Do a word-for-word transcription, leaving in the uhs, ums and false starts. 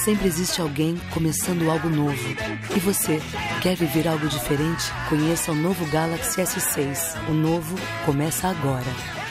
Sempre existe alguém começando algo novo. E você, quer viver algo diferente? Conheça o novo Galaxy S seis. O novo começa agora.